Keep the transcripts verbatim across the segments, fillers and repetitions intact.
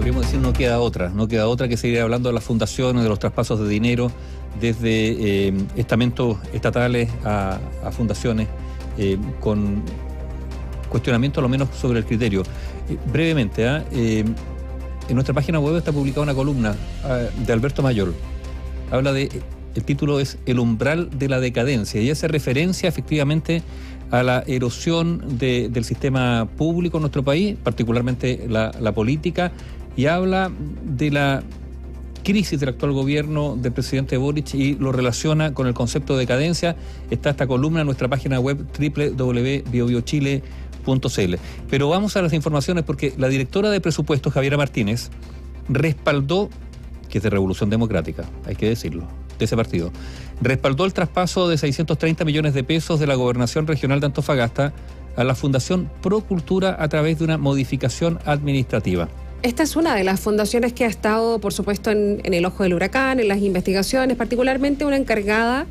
podríamos decir, no queda otra, no queda otra que seguir hablando de las fundaciones, de los traspasos de dinero, desde eh, estamentos estatales a, a fundaciones, eh, con cuestionamiento a lo menos sobre el criterio. Eh, brevemente, ¿eh? Eh, en nuestra página web está publicada una columna eh, de Alberto Mayor. Habla de, el título es El umbral de la decadencia, y hace referencia efectivamente a la erosión de, del sistema público en nuestro país, particularmente la, la política, y habla de la crisis del actual gobierno del presidente Boric y lo relaciona con el concepto de decadencia. Está esta columna en nuestra página web doble u doble u doble u punto bio bio chile punto c l. Pero vamos a las informaciones, porque la directora de presupuestos, Javiera Martínez, respaldó, que es de Revolución Democrática, hay que decirlo, de ese partido, respaldó el traspaso de seiscientos treinta millones de pesos de la Gobernación Regional de Antofagasta a la Fundación Procultura a través de una modificación administrativa. Esta es una de las fundaciones que ha estado, por supuesto, en, en el ojo del huracán, en las investigaciones, particularmente una encargada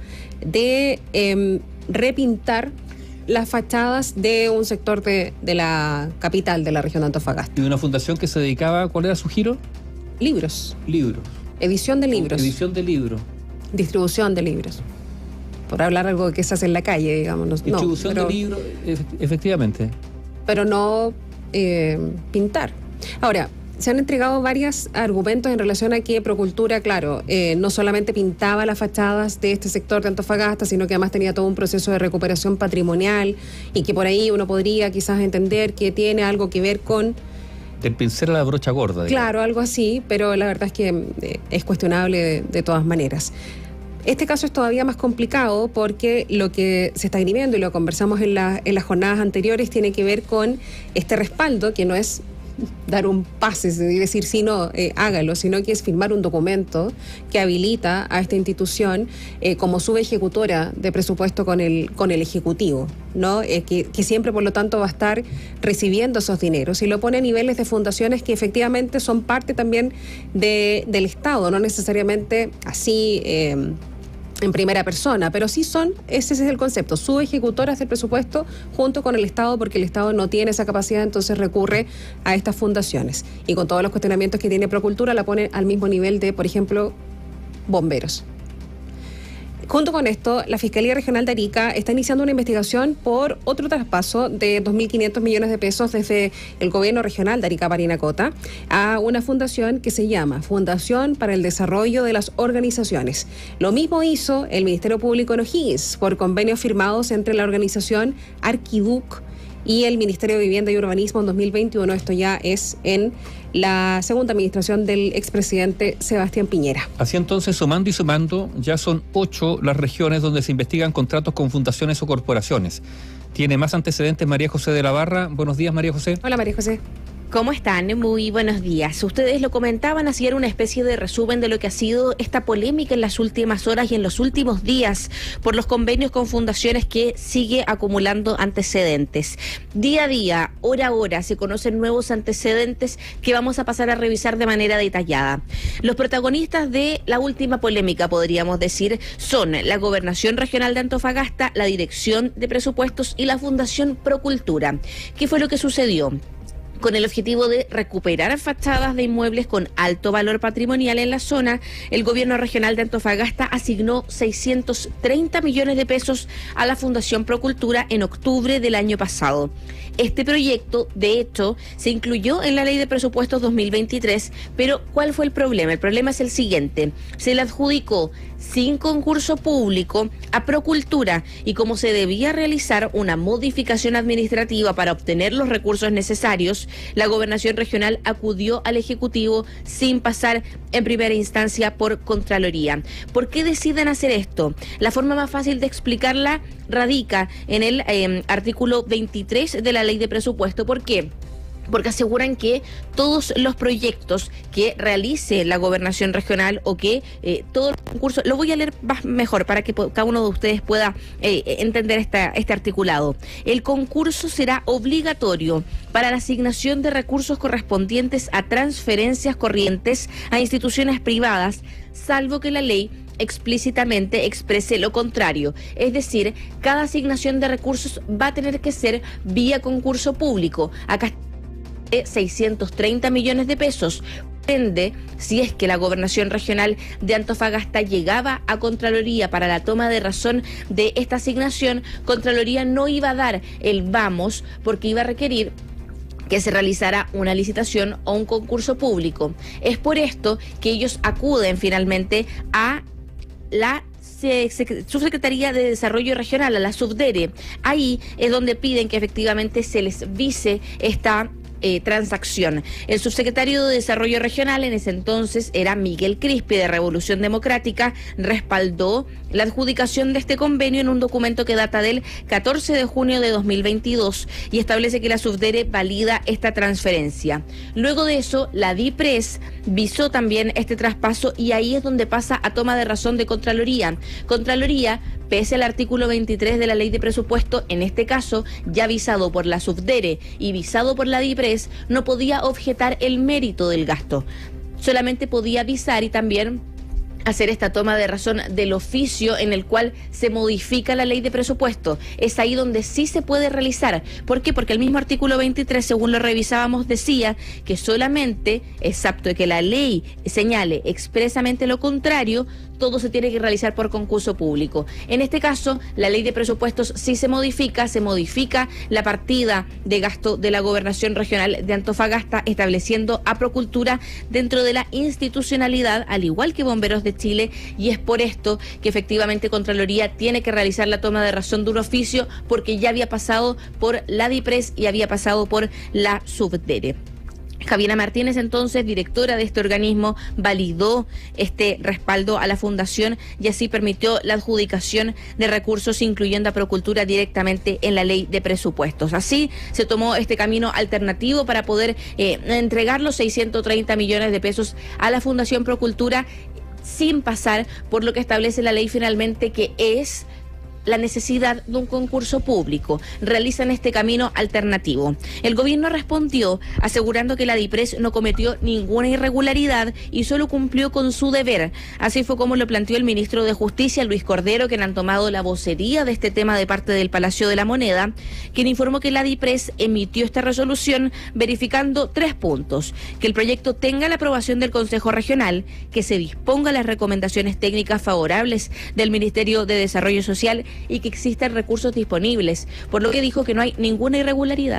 de eh, repintar las fachadas de un sector de, de la capital de la región de Antofagasta. Y una fundación que se dedicaba, ¿cuál era su giro? Libros. Libros. Edición de libros. Edición de libros. Distribución de libros. Por hablar algo que se hace en la calle, digamos. No, Distribución no, pero, de libros, efectivamente. Pero no eh, pintar. Ahora, se han entregado varios argumentos en relación a que Procultura, claro, eh, no solamente pintaba las fachadas de este sector de Antofagasta, sino que además tenía todo un proceso de recuperación patrimonial, y que por ahí uno podría quizás entender que tiene algo que ver con... Del pincel a la brocha gorda. Digamos. Claro, algo así, pero la verdad es que eh, es cuestionable de, de todas maneras. Este caso es todavía más complicado porque lo que se está esgrimiendo, y lo conversamos en, la, en las jornadas anteriores, tiene que ver con este respaldo, que no es dar un pase, es decir, si no, eh, hágalo, sino que es firmar un documento que habilita a esta institución eh, como subejecutora de presupuesto con el, con el Ejecutivo, ¿no? Eh, que, que siempre, por lo tanto, va a estar recibiendo esos dineros, y lo pone a niveles de fundaciones que efectivamente son parte también de, del Estado, no necesariamente así... Eh, en primera persona, pero sí son, ese es el concepto, subejecutoras del presupuesto junto con el Estado, porque el Estado no tiene esa capacidad, entonces recurre a estas fundaciones. Y con todos los cuestionamientos que tiene Procultura, la pone al mismo nivel de, por ejemplo, bomberos. Junto con esto, la Fiscalía Regional de Arica está iniciando una investigación por otro traspaso de dos mil quinientos millones de pesos desde el gobierno regional de Arica Parinacota a una fundación que se llama Fundación para el Desarrollo de las Organizaciones. Lo mismo hizo el Ministerio Público en O'Higgins por convenios firmados entre la organización Arquiduc y el Ministerio de Vivienda y Urbanismo en dos mil veintiuno. Esto ya es en la segunda administración del expresidente Sebastián Piñera. Así entonces, sumando y sumando, ya son ocho las regiones donde se investigan contratos con fundaciones o corporaciones. Tiene más antecedentes María José de la Barra. Buenos días, María José. Hola, María José. ¿Cómo están? Muy buenos días. Ustedes lo comentaban, así era una especie de resumen de lo que ha sido esta polémica en las últimas horas y en los últimos días por los convenios con fundaciones que sigue acumulando antecedentes. Día a día, hora a hora, se conocen nuevos antecedentes que vamos a pasar a revisar de manera detallada. Los protagonistas de la última polémica, podríamos decir, son la Gobernación Regional de Antofagasta, la Dirección de Presupuestos y la Fundación Procultura. ¿Qué fue lo que sucedió? Con el objetivo de recuperar fachadas de inmuebles con alto valor patrimonial en la zona, el gobierno regional de Antofagasta asignó seiscientos treinta millones de pesos a la Fundación Procultura en octubre del año pasado. Este proyecto, de hecho, se incluyó en la Ley de Presupuestos dos mil veintitrés, pero ¿cuál fue el problema? El problema es el siguiente: se le adjudicó sin concurso público a Procultura, y como se debía realizar una modificación administrativa para obtener los recursos necesarios, la Gobernación Regional acudió al Ejecutivo sin pasar en primera instancia por Contraloría. ¿Por qué deciden hacer esto? La forma más fácil de explicarla radica en el eh, artículo veintitrés de la Ley de Presupuesto. ¿Por qué? Porque aseguran que todos los proyectos que realice la Gobernación Regional o que eh, todo el concurso, lo voy a leer más mejor para que cada uno de ustedes pueda eh, entender esta, este articulado. El concurso será obligatorio para la asignación de recursos correspondientes a transferencias corrientes a instituciones privadas, salvo que la ley explícitamente exprese lo contrario. Es decir, cada asignación de recursos va a tener que ser vía concurso público. Acá de seiscientos treinta millones de pesos. Depende si es que la Gobernación Regional de Antofagasta llegaba a Contraloría para la toma de razón de esta asignación, Contraloría no iba a dar el vamos porque iba a requerir que se realizara una licitación o un concurso público. Es por esto que ellos acuden finalmente a la Subsecretaría de Desarrollo Regional, a la SUBDERE. Ahí es donde piden que efectivamente se les vise esta Eh, transacción. El subsecretario de Desarrollo Regional en ese entonces era Miguel Crispi, de Revolución Democrática, respaldó la adjudicación de este convenio en un documento que data del catorce de junio de dos mil veintidós y establece que la SUBDERE valida esta transferencia. Luego de eso, la DIPRES visó también este traspaso y ahí es donde pasa a toma de razón de Contraloría. Contraloría, pese al artículo veintitrés de la Ley de Presupuesto, en este caso ya visado por la SUBDERE y visado por la DIPRES, no podía objetar el mérito del gasto. Solamente podía visar y también hacer esta toma de razón del oficio en el cual se modifica la ley de presupuesto. Es ahí donde sí se puede realizar. ¿Por qué? Porque el mismo artículo veintitrés, según lo revisábamos, decía que solamente, excepto de que la ley señale expresamente lo contrario, todo se tiene que realizar por concurso público. En este caso, la ley de presupuestos sí se modifica, se modifica la partida de gasto de la Gobernación Regional de Antofagasta, estableciendo a Procultura dentro de la institucionalidad, al igual que Bomberos de Chile, y es por esto que efectivamente Contraloría tiene que realizar la toma de razón de un oficio, porque ya había pasado por la DIPRES y había pasado por la SUBDERE. Javiera Martínez, entonces, directora de este organismo, validó este respaldo a la fundación y así permitió la adjudicación de recursos, incluyendo a Procultura directamente en la ley de presupuestos. Así se tomó este camino alternativo para poder eh, entregar los seiscientos treinta millones de pesos a la Fundación Procultura sin pasar por lo que establece la ley finalmente, que es la necesidad de un concurso público. Realizan este camino alternativo. El gobierno respondió asegurando que la DIPRES no cometió ninguna irregularidad y solo cumplió con su deber. Así fue como lo planteó el ministro de Justicia, Luis Cordero, quien han tomado la vocería de este tema de parte del Palacio de la Moneda, quien informó que la DIPRES emitió esta resolución verificando tres puntos: que el proyecto tenga la aprobación del Consejo Regional, que se disponga las recomendaciones técnicas favorables del Ministerio de Desarrollo Social y que existan recursos disponibles, por lo que dijo que no hay ninguna irregularidad.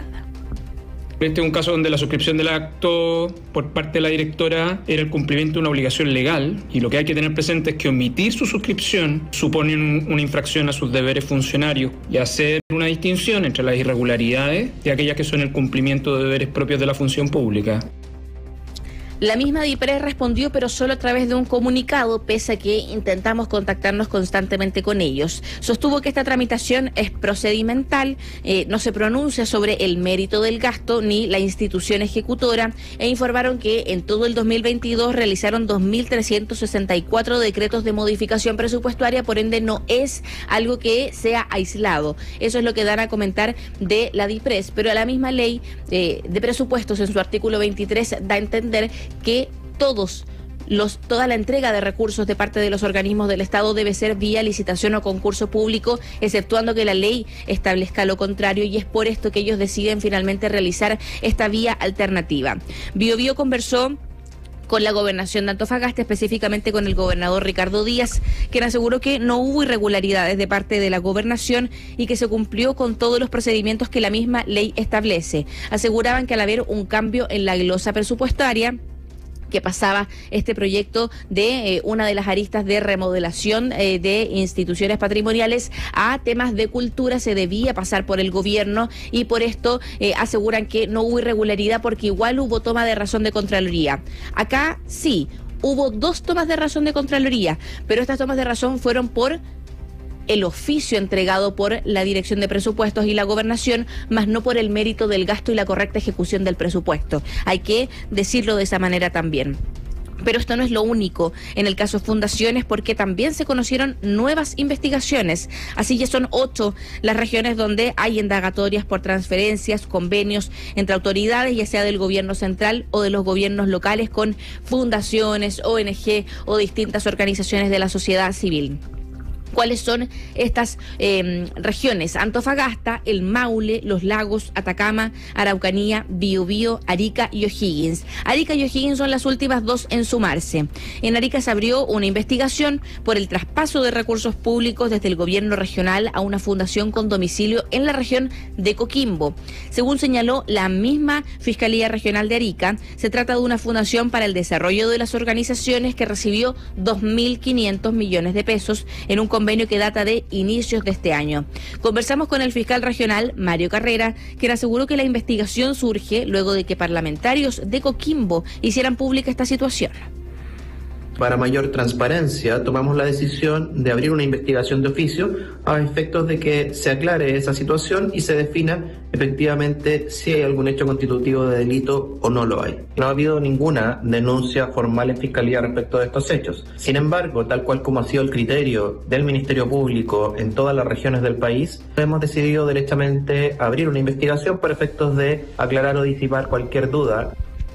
Este es un caso donde la suscripción del acto por parte de la directora era el cumplimiento de una obligación legal, y lo que hay que tener presente es que omitir su suscripción supone un, una infracción a sus deberes funcionarios, y hacer una distinción entre las irregularidades y aquellas que son el cumplimiento de deberes propios de la función pública. La misma DIPRES respondió, pero solo a través de un comunicado, pese a que intentamos contactarnos constantemente con ellos. Sostuvo que esta tramitación es procedimental, eh, no se pronuncia sobre el mérito del gasto ni la institución ejecutora, e informaron que en todo el dos mil veintidós realizaron dos mil trescientos sesenta y cuatro decretos de modificación presupuestaria, por ende no es algo que sea aislado. Eso es lo que dan a comentar de la DIPRES, pero a la misma ley eh, de presupuestos en su artículo veintitrés da a entender que todos los, toda la entrega de recursos de parte de los organismos del Estado debe ser vía licitación o concurso público, exceptuando que la ley establezca lo contrario, y es por esto que ellos deciden finalmente realizar esta vía alternativa. Bio Bio conversó con la Gobernación de Antofagasta, específicamente con el gobernador Ricardo Díaz, quien aseguró que no hubo irregularidades de parte de la gobernación y que se cumplió con todos los procedimientos que la misma ley establece. Aseguraban que al haber un cambio en la glosa presupuestaria, que pasaba este proyecto de eh, una de las aristas de remodelación eh, de instituciones patrimoniales a temas de cultura, se debía pasar por el gobierno, y por esto eh, aseguran que no hubo irregularidad porque igual hubo toma de razón de Contraloría. Acá sí, hubo dos tomas de razón de Contraloría, pero estas tomas de razón fueron por el oficio entregado por la Dirección de Presupuestos y la Gobernación, más no por el mérito del gasto y la correcta ejecución del presupuesto. Hay que decirlo de esa manera también. Pero esto no es lo único en el caso Fundaciones, porque también se conocieron nuevas investigaciones. Así ya son ocho las regiones donde hay indagatorias por transferencias, convenios entre autoridades, ya sea del gobierno central o de los gobiernos locales, con fundaciones, O N G o distintas organizaciones de la sociedad civil. ¿Cuáles son estas eh, regiones? Antofagasta, el Maule, los Lagos, Atacama, Araucanía, Biobío, Arica y O'Higgins. Arica y O'Higgins son las últimas dos en sumarse. En Arica se abrió una investigación por el traspaso de recursos públicos desde el gobierno regional a una fundación con domicilio en la región de Coquimbo. Según señaló la misma Fiscalía Regional de Arica, se trata de una fundación para el desarrollo de las organizaciones que recibió dos mil quinientos millones de pesos en un convenio que data de inicios de este año. Conversamos con el fiscal regional, Mario Carrera, quien aseguró que la investigación surge luego de que parlamentarios de Coquimbo hicieran pública esta situación. Para mayor transparencia, tomamos la decisión de abrir una investigación de oficio a efectos de que se aclare esa situación y se defina efectivamente si hay algún hecho constitutivo de delito o no lo hay. No ha habido ninguna denuncia formal en Fiscalía respecto de estos hechos. Sin embargo, tal cual como ha sido el criterio del Ministerio Público en todas las regiones del país, hemos decidido derechamente abrir una investigación para efectos de aclarar o disipar cualquier duda.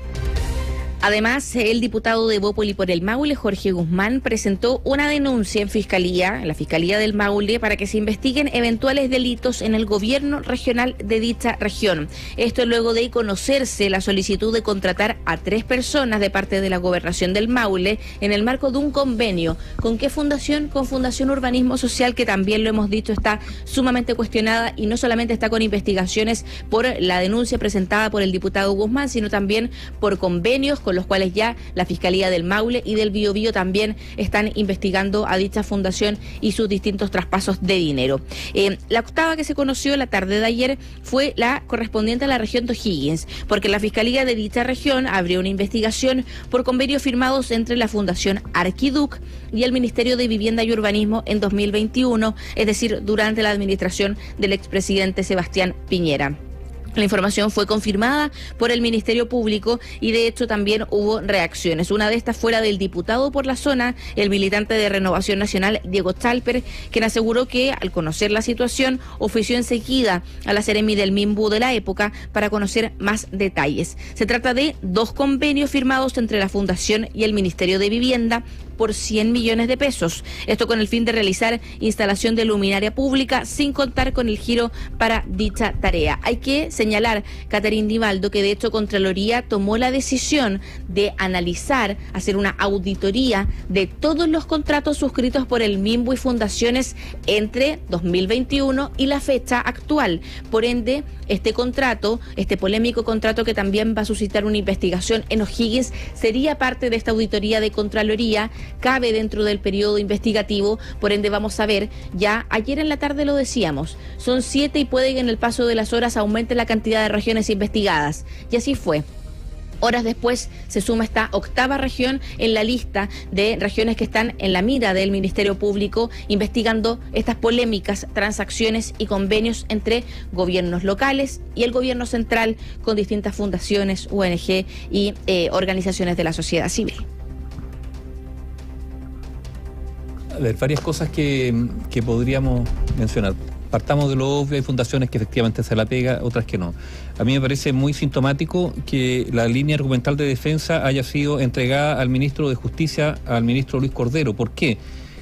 Además, el diputado de Bópoli por el Maule, Jorge Guzmán, presentó una denuncia en Fiscalía, en la Fiscalía del Maule, para que se investiguen eventuales delitos en el gobierno regional de dicha región. Esto luego de conocerse la solicitud de contratar a tres personas de parte de la Gobernación del Maule en el marco de un convenio. ¿Con qué fundación? Con Fundación Urbanismo Social, que también lo hemos dicho está sumamente cuestionada y no solamente está con investigaciones por la denuncia presentada por el diputado Guzmán, sino también por convenios con los cuales ya la Fiscalía del Maule y del Biobío también están investigando a dicha fundación y sus distintos traspasos de dinero. Eh, la octava que se conoció la tarde de ayer fue la correspondiente a la región de O'Higgins, porque la Fiscalía de dicha región abrió una investigación por convenios firmados entre la Fundación Arquiduc y el Ministerio de Vivienda y Urbanismo en dos mil veintiuno, es decir, durante la administración del expresidente Sebastián Piñera. La información fue confirmada por el Ministerio Público y de hecho también hubo reacciones. Una de estas fuera del diputado por la zona, el militante de Renovación Nacional, Diego Chalper, quien aseguró que al conocer la situación ofició enseguida a la Seremi del Minbu de la época para conocer más detalles. Se trata de dos convenios firmados entre la Fundación y el Ministerio de Vivienda por cien millones de pesos. Esto con el fin de realizar instalación de luminaria pública sin contar con el giro para dicha tarea. Hay que señalar, Caterín Divaldo, que de hecho Contraloría tomó la decisión de analizar, hacer una auditoría de todos los contratos suscritos por el Minbu y fundaciones entre dos mil veintiuno y la fecha actual. Por ende, este contrato, este polémico contrato que también va a suscitar una investigación en O'Higgins, sería parte de esta auditoría de Contraloría, cabe dentro del periodo investigativo, por ende vamos a ver, ya ayer en la tarde lo decíamos, son siete y puede que en el paso de las horas aumente la cantidad de regiones investigadas, y así fue. Horas después se suma esta octava región en la lista de regiones que están en la mira del Ministerio Público investigando estas polémicas transacciones y convenios entre gobiernos locales y el gobierno central con distintas fundaciones, O N G y eh, organizaciones de la sociedad civil. A ver, varias cosas que, que podríamos mencionar. Partamos de lo obvio, hay fundaciones que efectivamente se la pega, otras que no. A mí me parece muy sintomático que la línea argumental de defensa haya sido entregada al ministro de Justicia, al ministro Luis Cordero. ¿Por qué?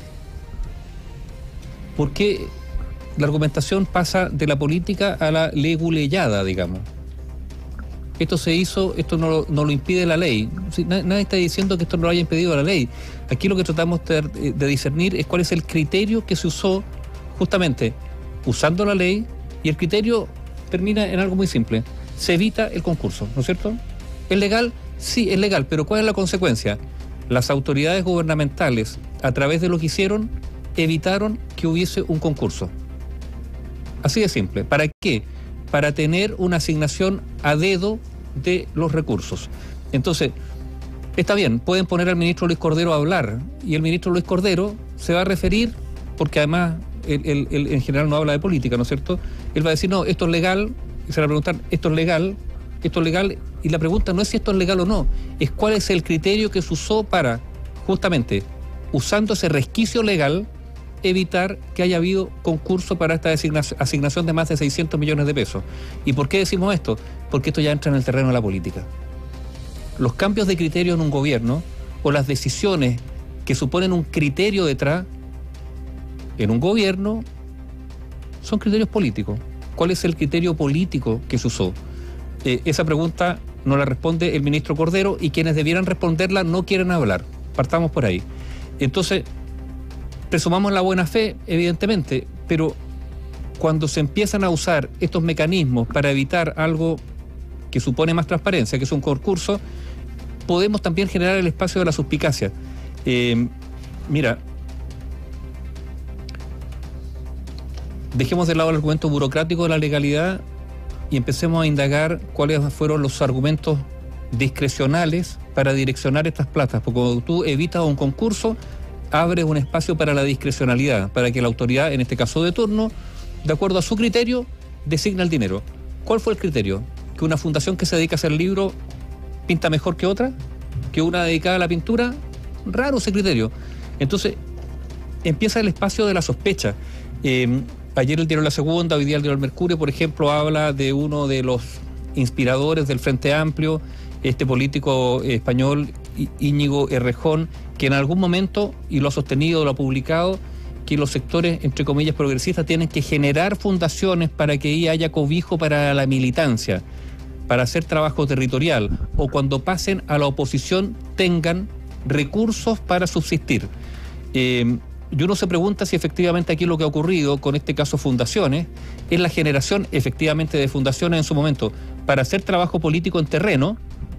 Porque la argumentación pasa de la política a la leguleyada, digamos. Esto se hizo, esto no, no lo impide la ley. Nadie está diciendo que esto no lo haya impedido la ley. Aquí lo que tratamos de, de discernir es cuál es el criterio que se usó justamente usando la ley, y el criterio termina en algo muy simple: se evita el concurso, ¿no es cierto? ¿Es legal? Sí, es legal, pero ¿cuál es la consecuencia? Las autoridades gubernamentales, a través de lo que hicieron, evitaron que hubiese un concurso. Así de simple. ¿Para qué? Para tener una asignación a dedo de los recursos. Entonces, está bien, pueden poner al ministro Luis Cordero a hablar, y el ministro Luis Cordero se va a referir, porque además Él, él, él en general no habla de política, ¿no es cierto? Él va a decir, no, esto es legal, y se va a preguntar, esto es legal, esto es legal, y la pregunta no es si esto es legal o no, es cuál es el criterio que se usó para, justamente, usando ese resquicio legal, evitar que haya habido concurso para esta asignación de más de seiscientos millones de pesos. ¿Y por qué decimos esto? Porque esto ya entra en el terreno de la política. Los cambios de criterio en un gobierno, o las decisiones que suponen un criterio detrás, en un gobierno, son criterios políticos. ¿Cuál es el criterio político que se usó? Eh, esa pregunta no la responde el ministro Cordero y quienes debieran responderla no quieren hablar. Partamos por ahí. Entonces, presumamos la buena fe, evidentemente, pero cuando se empiezan a usar estos mecanismos para evitar algo que supone más transparencia, que es un concurso, podemos también generar el espacio de la suspicacia. Eh, mira, dejemos de lado el argumento burocrático de la legalidad y empecemos a indagar cuáles fueron los argumentos discrecionales para direccionar estas plazas, porque cuando tú evitas un concurso, abres un espacio para la discrecionalidad, para que la autoridad, en este caso de turno, de acuerdo a su criterio, designa el dinero. ¿Cuál fue el criterio? ¿Que una fundación que se dedica a hacer libros pinta mejor que otra? ¿Que una dedicada a la pintura? Raro ese criterio. Entonces, empieza el espacio de la sospecha. Eh, ayer el diario La Segunda, hoy día el diario El Mercurio, por ejemplo, habla de uno de los inspiradores del Frente Amplio, este político español Íñigo Errejón, que en algún momento, y lo ha sostenido, lo ha publicado, que los sectores, entre comillas, progresistas tienen que generar fundaciones para que ahí haya cobijo para la militancia, para hacer trabajo territorial, o cuando pasen a la oposición tengan recursos para subsistir. Eh, y uno se pregunta si efectivamente aquí lo que ha ocurrido con este caso fundaciones es la generación efectivamente de fundaciones en su momento para hacer trabajo político en terreno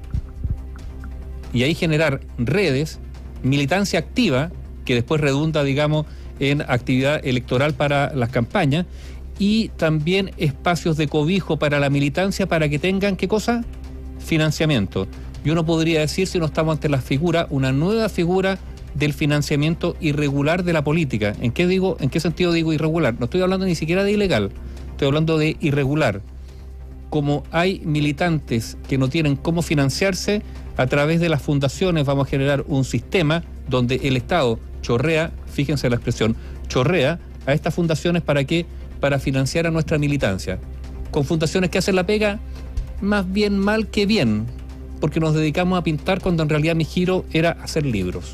y ahí generar redes, militancia activa, que después redunda, digamos, en actividad electoral para las campañas, y también espacios de cobijo para la militancia para que tengan, ¿qué cosa? Financiamiento. Y uno podría decir, si no estamos ante la figura, una nueva figura del financiamiento irregular de la política. ¿En qué digo, en qué sentido digo irregular? No estoy hablando ni siquiera de ilegal, estoy hablando de irregular. Como hay militantes que no tienen cómo financiarse, a través de las fundaciones vamos a generar un sistema donde el Estado chorrea, fíjense la expresión, chorrea a estas fundaciones para qué, para financiar a nuestra militancia. Con fundaciones que hacen la pega, más bien mal que bien, porque nos dedicamos a pintar cuando en realidad mi giro era hacer libros.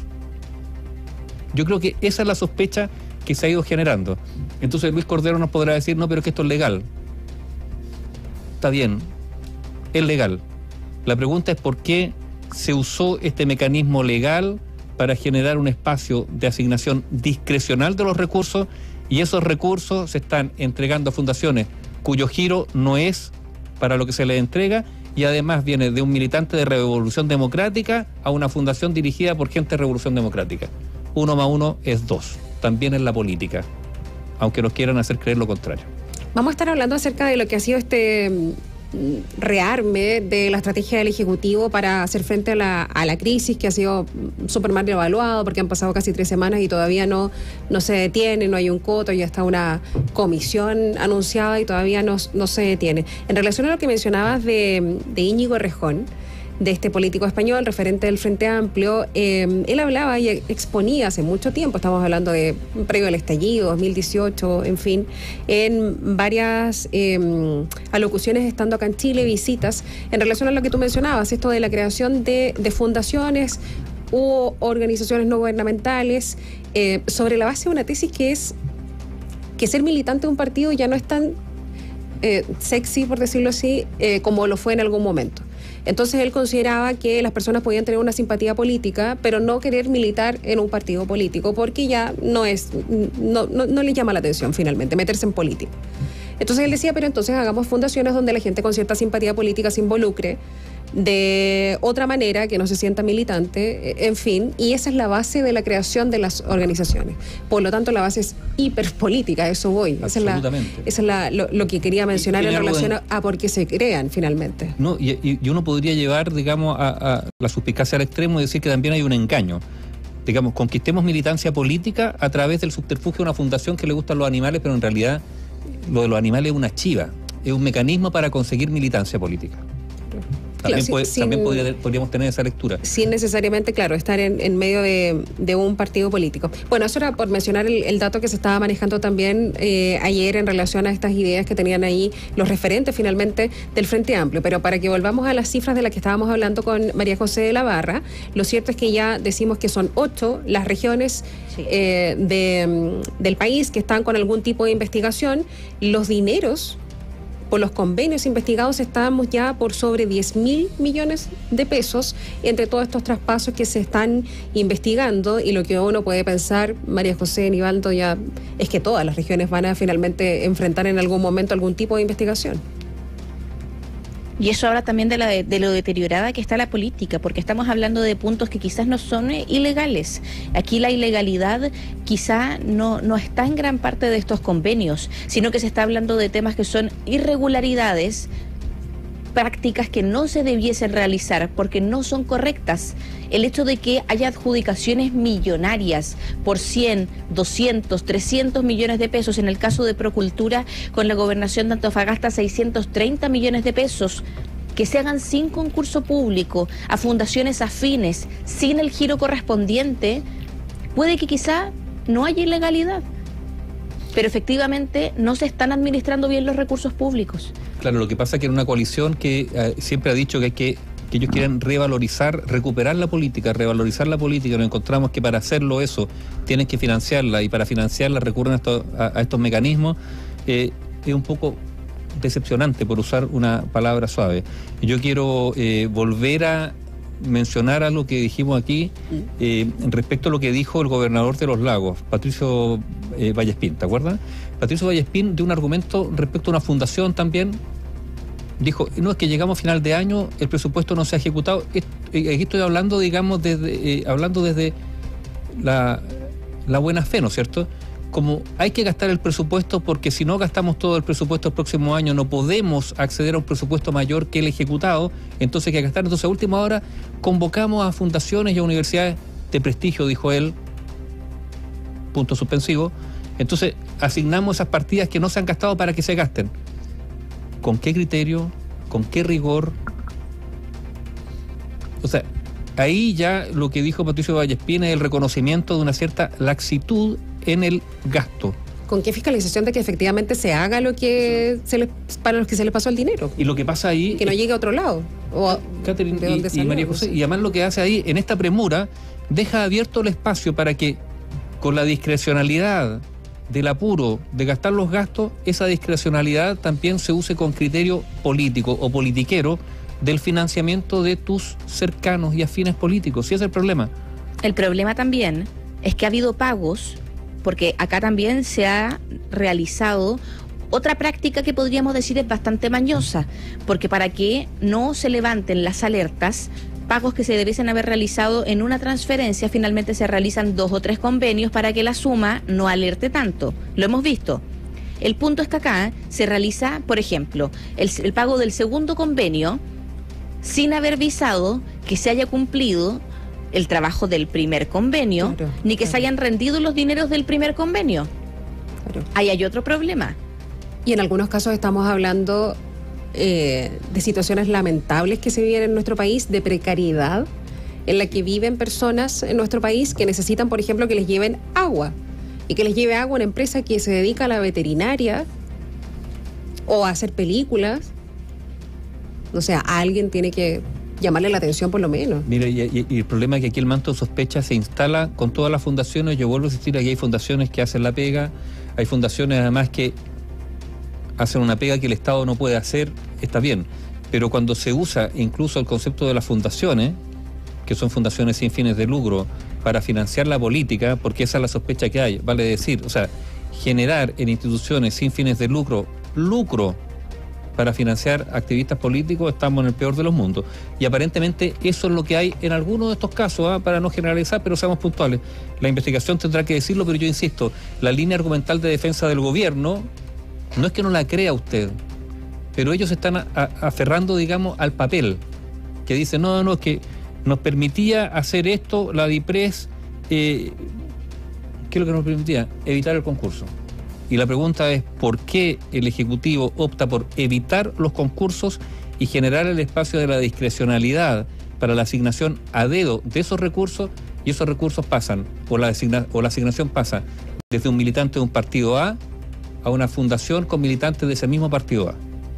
Yo creo que esa es la sospecha que se ha ido generando. Entonces Luis Cordero nos podrá decir, no, pero es que esto es legal. Está bien, es legal. La pregunta es por qué se usó este mecanismo legal para generar un espacio de asignación discrecional de los recursos, y esos recursos se están entregando a fundaciones cuyo giro no es para lo que se les entrega, y además viene de un militante de Revolución Democrática a una fundación dirigida por gente de Revolución Democrática. Uno más uno es dos, también en la política, aunque nos quieran hacer creer lo contrario. Vamos a estar hablando acerca de lo que ha sido este rearme de la estrategia del Ejecutivo para hacer frente a la, a la crisis, que ha sido súper mal evaluado porque han pasado casi tres semanas y todavía no, no se detiene, no hay un coto, ya está una comisión anunciada y todavía no, no se detiene. En relación a lo que mencionabas de, de Íñigo Errejón, de este político español, referente del Frente Amplio, eh, él hablaba y exponía hace mucho tiempo, estamos hablando de previo al estallido, dos mil dieciocho, en fin, en varias eh, alocuciones estando acá en Chile, visitas, en relación a lo que tú mencionabas, esto de la creación de, de fundaciones u organizaciones no gubernamentales, eh, sobre la base de una tesis que es que ser militante de un partido ya no es tan eh, sexy, por decirlo así, eh, como lo fue en algún momento. Entonces él consideraba que las personas podían tener una simpatía política, pero no querer militar en un partido político, porque ya no es, no, no, no le llama la atención finalmente meterse en política. Entonces él decía, pero entonces hagamos fundaciones donde la gente con cierta simpatía política se involucre de otra manera, que no se sienta militante, en fin, y esa es la base de la creación de las organizaciones. Por lo tanto, la base es hiperpolítica, a eso voy. Esa es, la, esa es la, lo, lo que quería mencionar en relación a, a por qué se crean finalmente. No, y, y uno podría llevar, digamos, a, a la suspicacia al extremo y decir que también hay un engaño. Digamos, conquistemos militancia política a través del subterfugio de una fundación que le gustan los animales, pero en realidad lo de los animales es una chiva, es un mecanismo para conseguir militancia política. También, claro, puede, sin, también podría, podríamos tener esa lectura. Sin necesariamente, claro, estar en, en medio de, de un partido político. Bueno, eso era por mencionar el, el dato que se estaba manejando también eh, ayer en relación a estas ideas que tenían ahí los referentes finalmente del Frente Amplio. Pero para que volvamos a las cifras de las que estábamos hablando con María José de la Barra, lo cierto es que ya decimos que son ocho las regiones sí. eh, de, del país que están con algún tipo de investigación. Los dineros por los convenios investigados estamos ya por sobre diez mil millones de pesos entre todos estos traspasos que se están investigando, y lo que uno puede pensar, María José, Nivaldo, ya es que todas las regiones van a finalmente enfrentar en algún momento algún tipo de investigación. Y eso habla también de, la de, de lo deteriorada que está la política, porque estamos hablando de puntos que quizás no son eh, ilegales. Aquí la ilegalidad quizá no, no está en gran parte de estos convenios, sino que se está hablando de temas que son irregularidades, prácticas que no se debiesen realizar porque no son correctas. El hecho de que haya adjudicaciones millonarias por cien, doscientos, trescientos millones de pesos, en el caso de Procultura con la gobernación de Antofagasta seiscientos treinta millones de pesos, que se hagan sin concurso público a fundaciones afines, sin el giro correspondiente, puede que quizá no haya ilegalidad, pero efectivamente no se están administrando bien los recursos públicos. Claro, lo que pasa es que en una coalición que eh, siempre ha dicho que hay que que ellos quieren revalorizar, recuperar la política, revalorizar la política, nos encontramos que para hacerlo eso tienen que financiarla, y para financiarla recurren a estos, a, a estos mecanismos. Eh, es un poco decepcionante, por usar una palabra suave. Yo quiero eh, volver a mencionar algo que dijimos aquí eh, respecto a lo que dijo el gobernador de Los Lagos, Patricio eh, Vallespín, ¿te acuerdas? Patricio Vallespín dio un argumento respecto a una fundación también. Dijo, no, es que llegamos a final de año, el presupuesto no se ha ejecutado. Aquí estoy hablando, digamos, desde eh, hablando desde la, la buena fe, ¿no es cierto? Como hay que gastar el presupuesto, porque si no gastamos todo el presupuesto el próximo año no podemos acceder a un presupuesto mayor que el ejecutado, entonces hay que gastar. Entonces a última hora convocamos a fundaciones y a universidades de prestigio, dijo él, punto suspensivo. Entonces asignamos esas partidas que no se han gastado para que se gasten. ¿Con qué criterio? ¿Con qué rigor? O sea, ahí ya lo que dijo Patricio Vallespín es el reconocimiento de una cierta laxitud en el gasto. ¿Con qué fiscalización de que efectivamente se haga lo que se les, para los que se les pasó el dinero? Y lo que pasa ahí... Que no llegue a otro lado. O a, Catherine ¿de dónde y, salió, y María José, no sé. Y además lo que hace ahí, en esta premura, deja abierto el espacio para que, con la discrecionalidad del apuro de gastar los gastos, esa discrecionalidad también se use con criterio político o politiquero del financiamiento de tus cercanos y afines políticos. ¿Sí es el problema? El problema también es que ha habido pagos, porque acá también se ha realizado otra práctica que podríamos decir es bastante mañosa, porque para que no se levanten las alertas, pagos que se debiesen haber realizado en una transferencia, finalmente se realizan dos o tres convenios para que la suma no alerte tanto. Lo hemos visto. El punto es que acá se realiza, por ejemplo, el, el pago del segundo convenio sin haber visado que se haya cumplido el trabajo del primer convenio, claro, ni que claro. se hayan rendido los dineros del primer convenio. Claro. Ahí hay otro problema. Y en algunos casos estamos hablando Eh, de situaciones lamentables que se viven en nuestro país, de precariedad en la que viven personas en nuestro país que necesitan, por ejemplo, que les lleven agua, y que les lleve agua una empresa que se dedica a la veterinaria o a hacer películas. O sea, alguien tiene que llamarle la atención por lo menos. Mira, y, y, y el problema es que aquí el manto de sospecha se instala con todas las fundaciones. Yo vuelvo a insistir, aquí hay fundaciones que hacen la pega, hay fundaciones además que hacen una pega que el Estado no puede hacer, está bien, pero cuando se usa incluso el concepto de las fundaciones, que son fundaciones sin fines de lucro, para financiar la política, porque esa es la sospecha que hay, vale decir, o sea, generar en instituciones sin fines de lucro, lucro para financiar activistas políticos, estamos en el peor de los mundos. Y aparentemente eso es lo que hay en algunos de estos casos, ¿eh? Para no generalizar, pero seamos puntuales. La investigación tendrá que decirlo, pero yo insisto, la línea argumental de defensa del gobierno no es que no la crea usted, pero ellos están a, a, aferrando, digamos, al papel, que dice, no, no, es que nos permitía hacer esto, la DIPRES, eh, ¿qué es lo que nos permitía? Evitar el concurso. Y la pregunta es, ¿por qué el Ejecutivo opta por evitar los concursos y generar el espacio de la discrecionalidad para la asignación a dedo de esos recursos, y esos recursos pasan, o la, designa, o la asignación pasa desde un militante de un partido A a una fundación con militantes de ese mismo partido A.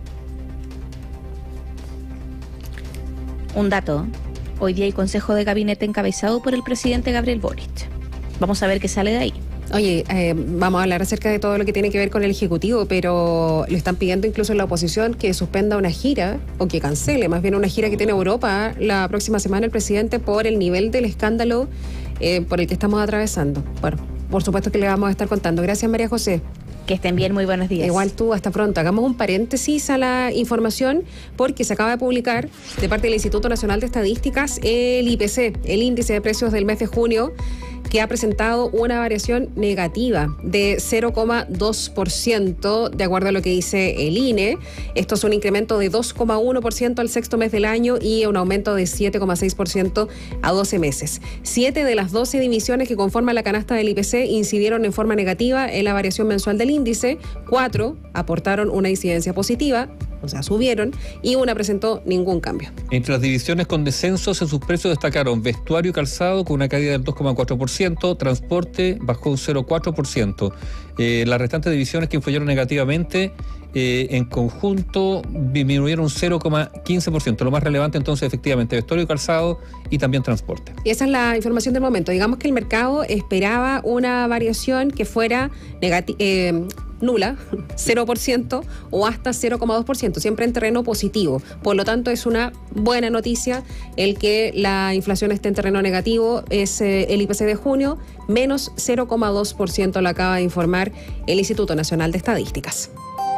Un dato, hoy día hay consejo de gabinete encabezado por el presidente Gabriel Boric. Vamos a ver qué sale de ahí. Oye, eh, vamos a hablar acerca de todo lo que tiene que ver con el Ejecutivo, pero le están pidiendo incluso en la oposición que suspenda una gira, o que cancele más bien una gira que tiene Europa la próxima semana el presidente por el nivel del escándalo eh, por el que estamos atravesando. Bueno, por supuesto que le vamos a estar contando. Gracias, María José. Que estén bien, muy buenos días. Igual tú, hasta pronto. Hagamos un paréntesis a la información porque se acaba de publicar de parte del Instituto Nacional de Estadísticas el I P C, el índice de precios del mes de junio, que ha presentado una variación negativa de cero coma dos por ciento, de acuerdo a lo que dice el I N E. Esto es un incremento de dos coma uno por ciento al sexto mes del año y un aumento de siete coma seis por ciento a doce meses. Siete de las doce divisiones que conforman la canasta del I P C incidieron en forma negativa en la variación mensual del índice. Cuatro aportaron una incidencia positiva, o sea, subieron, y una presentó ningún cambio. Entre las divisiones con descensos en sus precios destacaron vestuario y calzado con una caída del dos coma cuatro por ciento, transporte bajó un cero coma cuatro por ciento. Eh, las restantes divisiones que influyeron negativamente eh, en conjunto disminuyeron un cero coma quince por ciento. Lo más relevante entonces efectivamente vestuario y calzado y también transporte. Y esa es la información del momento. Digamos que el mercado esperaba una variación que fuera negativa. Eh, nula, cero por ciento o hasta cero coma dos por ciento, siempre en terreno positivo. Por lo tanto, es una buena noticia el que la inflación esté en terreno negativo. Es eh, el I P C de junio, menos cero coma dos por ciento, lo acaba de informar el Instituto Nacional de Estadísticas.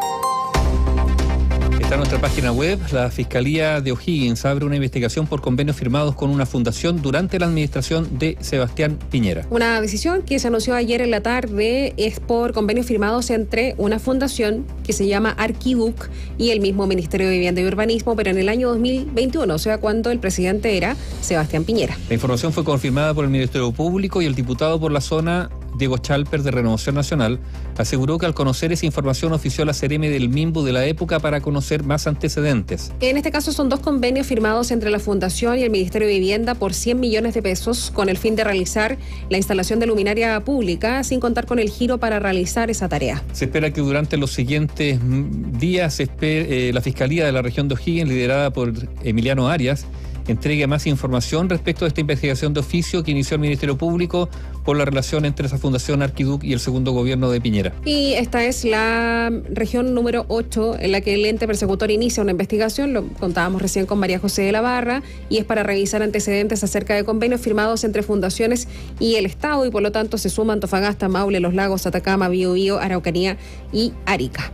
Está en nuestra página web. La Fiscalía de O'Higgins abre una investigación por convenios firmados con una fundación durante la administración de Sebastián Piñera. Una decisión que se anunció ayer en la tarde es por convenios firmados entre una fundación que se llama Arquiduc y el mismo Ministerio de Vivienda y Urbanismo, pero en el año dos mil veintiuno, o sea, cuando el presidente era Sebastián Piñera. La información fue confirmada por el Ministerio Público y el diputado por la zona, Diego Chalper, de Renovación Nacional, aseguró que al conocer esa información ofició a la Seremi del Minbu de la época para conocer más antecedentes. En este caso son dos convenios firmados entre la Fundación y el Ministerio de Vivienda por cien millones de pesos con el fin de realizar la instalación de luminaria pública sin contar con el giro para realizar esa tarea. Se espera que durante los siguientes días espere, eh, la Fiscalía de la región de O'Higgins, liderada por Emiliano Arias, entregue más información respecto a esta investigación de oficio que inició el Ministerio Público por la relación entre esa fundación Arquiduc y el segundo gobierno de Piñera. Y esta es la región número ocho en la que el ente persecutor inicia una investigación, lo contábamos recién con María José de la Barra, y es para revisar antecedentes acerca de convenios firmados entre fundaciones y el Estado, y por lo tanto se suman Antofagasta, Maule, Los Lagos, Atacama, Biobío, Araucanía y Arica.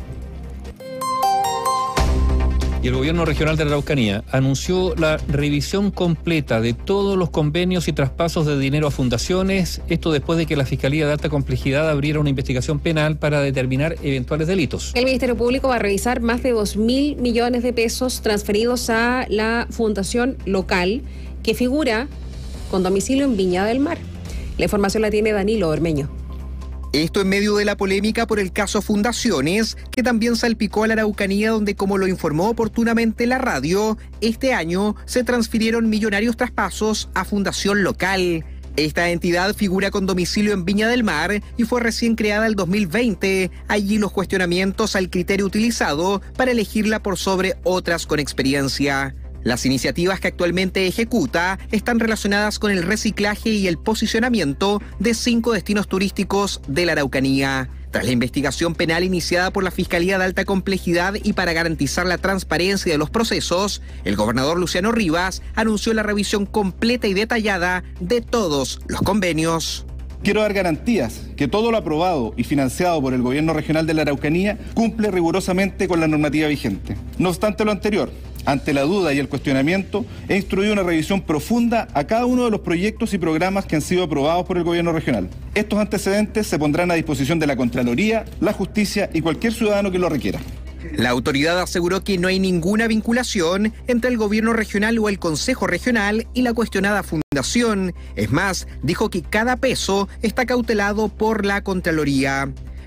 Y el gobierno regional de la Araucanía anunció la revisión completa de todos los convenios y traspasos de dinero a fundaciones, esto después de que la Fiscalía de Alta Complejidad abriera una investigación penal para determinar eventuales delitos. El Ministerio Público va a revisar más de dos mil millones de pesos transferidos a la fundación local que figura con domicilio en Viña del Mar. La información la tiene Danilo Ormeño. Esto en medio de la polémica por el caso Fundaciones, que también salpicó a la Araucanía, donde, como lo informó oportunamente la radio, este año se transfirieron millonarios traspasos a Fundación Local. Esta entidad figura con domicilio en Viña del Mar y fue recién creada el dos mil veinte. Allí los cuestionamientos al criterio utilizado para elegirla por sobre otras con experiencia. Las iniciativas que actualmente ejecuta están relacionadas con el reciclaje y el posicionamiento de cinco destinos turísticos de la Araucanía. Tras la investigación penal iniciada por la Fiscalía de Alta Complejidad y para garantizar la transparencia de los procesos, el gobernador Luciano Rivas anunció la revisión completa y detallada de todos los convenios. Quiero dar garantías que todo lo aprobado y financiado por el Gobierno Regional de la Araucanía cumple rigurosamente con la normativa vigente. No obstante lo anterior, ante la duda y el cuestionamiento, he instruido una revisión profunda a cada uno de los proyectos y programas que han sido aprobados por el Gobierno Regional. Estos antecedentes se pondrán a disposición de la Contraloría, la Justicia y cualquier ciudadano que lo requiera. La autoridad aseguró que no hay ninguna vinculación entre el gobierno regional o el Consejo Regional y la cuestionada fundación. Es más, dijo que cada peso está cautelado por la Contraloría.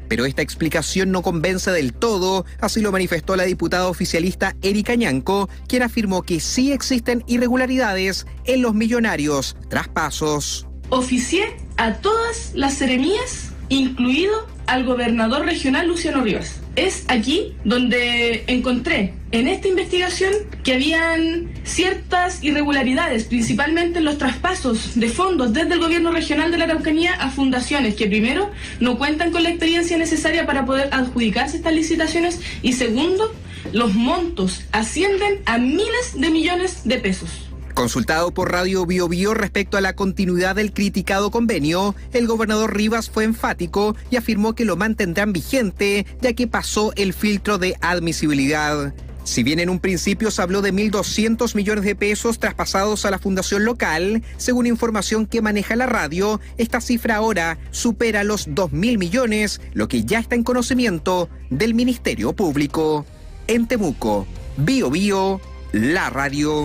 Pero esta explicación no convence del todo, así lo manifestó la diputada oficialista Erika Ñanco, quien afirmó que sí existen irregularidades en los millonarios traspasos. Oficié a todas las seremías, incluido al gobernador regional Luciano Rivas. Es aquí donde encontré en esta investigación que habían ciertas irregularidades, principalmente en los traspasos de fondos desde el gobierno regional de la Araucanía a fundaciones que primero no cuentan con la experiencia necesaria para poder adjudicarse estas licitaciones y segundo, los montos ascienden a miles de millones de pesos. Consultado por Radio Bio Bio respecto a la continuidad del criticado convenio, el gobernador Rivas fue enfático y afirmó que lo mantendrán vigente, ya que pasó el filtro de admisibilidad. Si bien en un principio se habló de mil doscientos millones de pesos traspasados a la fundación local, según información que maneja la radio, esta cifra ahora supera los dos mil millones, lo que ya está en conocimiento del Ministerio Público. En Temuco, Bio Bio, la radio.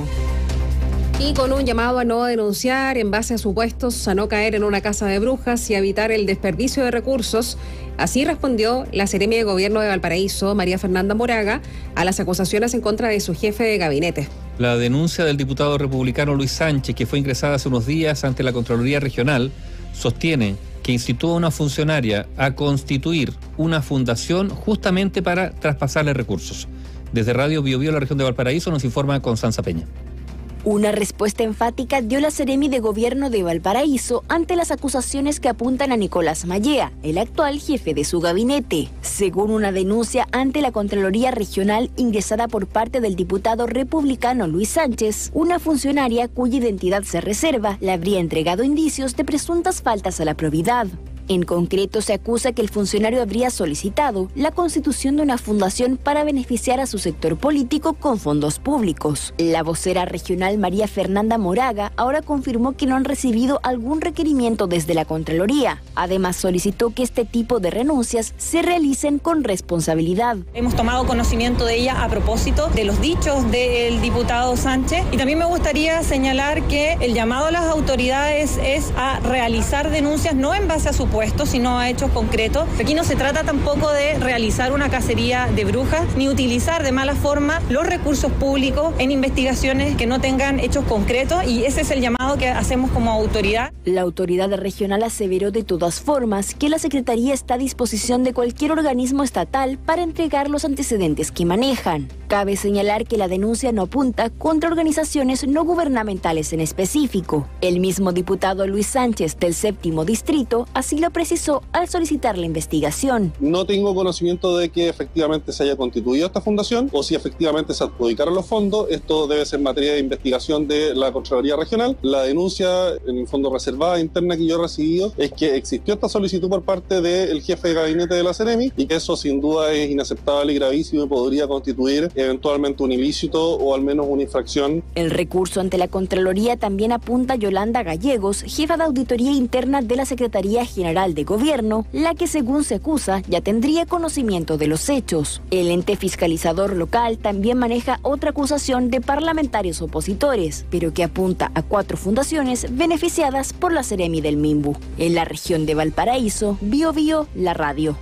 Y con un llamado a no denunciar en base a supuestos, a no caer en una casa de brujas y a evitar el desperdicio de recursos, así respondió la seremi de Gobierno de Valparaíso, María Fernanda Moraga, a las acusaciones en contra de su jefe de gabinete. La denuncia del diputado republicano Luis Sánchez, que fue ingresada hace unos días ante la Contraloría Regional, sostiene que incitó a una funcionaria a constituir una fundación justamente para traspasarle recursos. Desde Radio Bio Bio, la región de Valparaíso, nos informa Constanza Peña. Una respuesta enfática dio la seremi de Gobierno de Valparaíso ante las acusaciones que apuntan a Nicolás Mallea, el actual jefe de su gabinete. Según una denuncia ante la Contraloría Regional ingresada por parte del diputado republicano Luis Sánchez, una funcionaria cuya identidad se reserva le habría entregado indicios de presuntas faltas a la probidad. En concreto, se acusa que el funcionario habría solicitado la constitución de una fundación para beneficiar a su sector político con fondos públicos. La vocera regional María Fernanda Moraga ahora confirmó que no han recibido algún requerimiento desde la Contraloría. Además, solicitó que este tipo de renuncias se realicen con responsabilidad. Hemos tomado conocimiento de ella a propósito de los dichos del diputado Sánchez y también me gustaría señalar que el llamado a las autoridades es a realizar denuncias no en base a su puestos, sino a hechos concretos. Aquí no se trata tampoco de realizar una cacería de brujas, ni utilizar de mala forma los recursos públicos en investigaciones que no tengan hechos concretos, y ese es el llamado que hacemos como autoridad. La autoridad regional aseveró de todas formas que la Secretaría está a disposición de cualquier organismo estatal para entregar los antecedentes que manejan. Cabe señalar que la denuncia no apunta contra organizaciones no gubernamentales en específico. El mismo diputado Luis Sánchez del séptimo distrito así lo precisó al solicitar la investigación. No tengo conocimiento de que efectivamente se haya constituido esta fundación o si efectivamente se adjudicaron los fondos. Esto debe ser materia de investigación de la Contraloría Regional. La denuncia, en el fondo reservada interna que yo he recibido, es que existió esta solicitud por parte del jefe de gabinete de la seremi y que eso sin duda es inaceptable y gravísimo y podría constituir eventualmente un ilícito o al menos una infracción. El recurso ante la Contraloría también apunta a Yolanda Gallegos, jefa de auditoría interna de la Secretaría General de Gobierno, la que según se acusa ya tendría conocimiento de los hechos. El ente fiscalizador local también maneja otra acusación de parlamentarios opositores, pero que apunta a cuatro fundaciones beneficiadas por la seremi del Minbu. En la región de Valparaíso, Bio Bio, la radio.